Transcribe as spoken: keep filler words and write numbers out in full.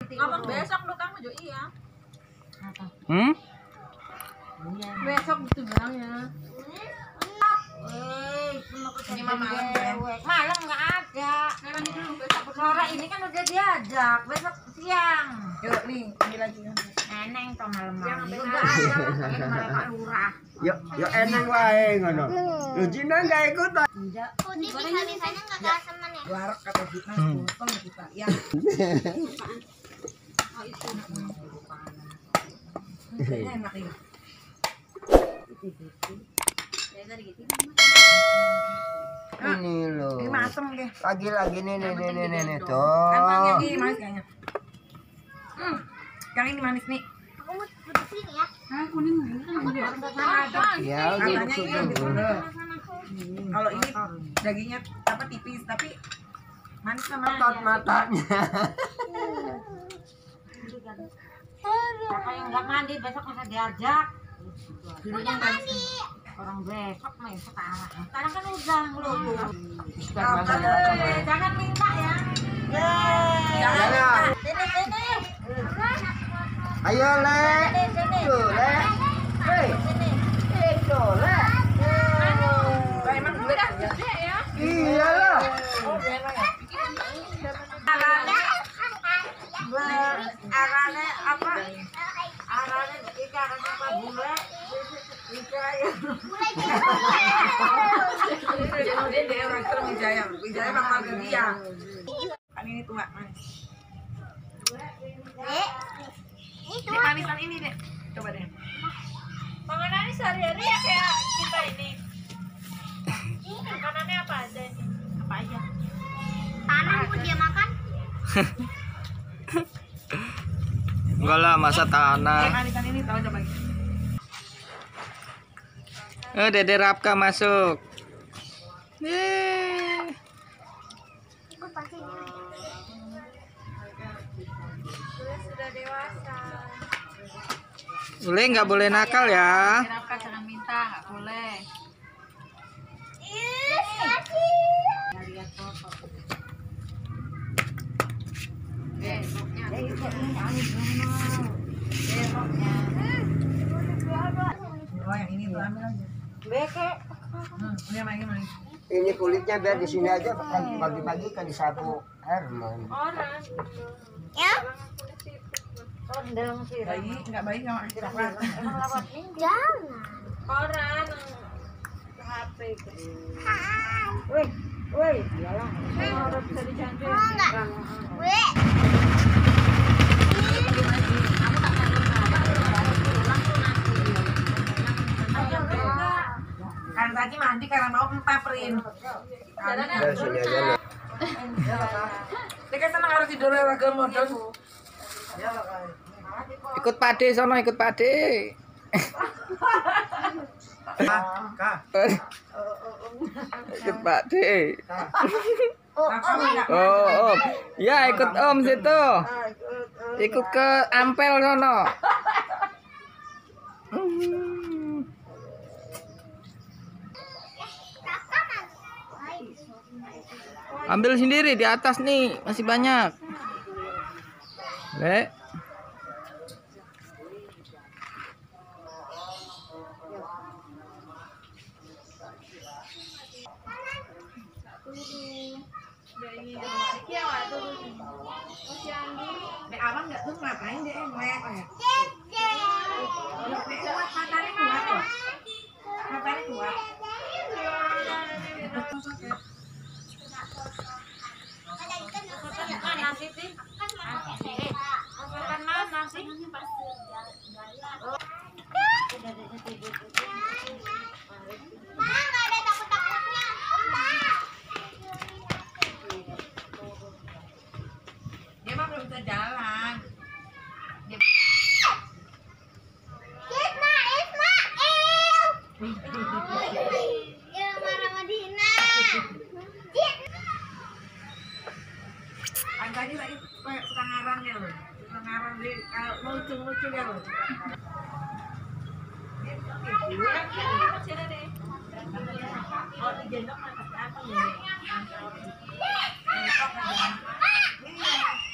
Ngomong besok lu kan jo iya. Hmm? Besok gitu bilang ya. Eh, Ini malam ya. Malam nggak ada. Memang itu besok Sore ini kan udah diajak, besok siang. Yuk, nih, ambil lagi. Neneng tuh malam-malam. Udah ada malam Pak Lurah. Yuk, yuk eneng wae ngono. Lu Cina enggak ikut. Enggak. Putih bisa-bisanya nggak kalah teman ya? Warak kata kita, potong kita. Ya. Oh, itu. Kayaknya enak ini. Ini loh. Ini masem deh. Lagi-lagi nih nih nih nih nih, nih Kantongnya tuh. ini manis kayaknya. Hmm. Yang ini manis nih. Aku mau duduk sini ya. Ah, kuning ini kan ada. Ya, Katanya gitu ini lebih tuh. tebal. Kalau ini dagingnya apa tipis tapi manis sama Tot matanya. Siapa yang nggak mandi besok masa diajak. Udah mandi. Orang besok main sekarang. Sekarang kan udah ngeluh. Eh, Jangan minta ya. Jangan. Sini sini. Ayo, Le. Tuh, Le. Hei. Itu, Le. Lah emang udah gede ya. Iya lah. Arane apa? Arane kita arane apa bule? Bisa ya. Jadi dia orang itu Wijaya. Wijaya Bang Marga dia. Kan ini tua manis. Eh, itu Ini manisan ini deh. Coba deh. Makanannya sehari-hari ya kayak kita ini. Makanannya apa aja ini? Apa aja? tanam pun dia makan. Enggak lah, masa Eh, tanah. manisan ini tahu coba. Eh, Dede Rapka masuk. Yeay. Aku pasti gini. Gue sudah dewasa. Boleh nggak boleh nakal ya? Kenapa jangan minta, nggak boleh. Ih, sakit. Lihat foto. Besoknya. Oh, yang ini tuh ambil aja. Beke. Hmm, ini yang ini manis. Ini kulitnya biar di sini aja, pagi-pagi kan disapu Herman. Orang. Ya, Ondel sih. Bayi, nggak bayi nggak makan coklat. Emang lawat nih. jangan. Orang. H P itu. Hai. Wih, wih. Iyalah. Orang bisa dijanji. Mau nggak? Weh. Kan tadi mandi karena mau empaperin. Dari sini aja lah. Dia kan senang harus tidur lagi modal. Ikut Pade sono, ikut Pade. Ikut Pade. Oh, Om. Ya, ikut Om situ. Ikut ke Ampel sono. Hmm. Ambil sendiri di atas nih, masih banyak. Le. Iya, nggak tuh. Masih Andi. Dek abang nggak tuh ngapain dia ngeliat ya? Dede. Dek kuat matanya kuat loh. Matanya kuat. Mana sih, Tin? Makan mana sih? Ma, nggak ada takut-takutnya. Dia mah belum bisa jalan. Isma, Ismail. Ya, marah Madina. Kan tadi lagi kayak suka ngarang ya loh. Suka ngarang dia kalau lucu-lucu ya loh. Masih ada deh. Oh, digendong apa apa nih?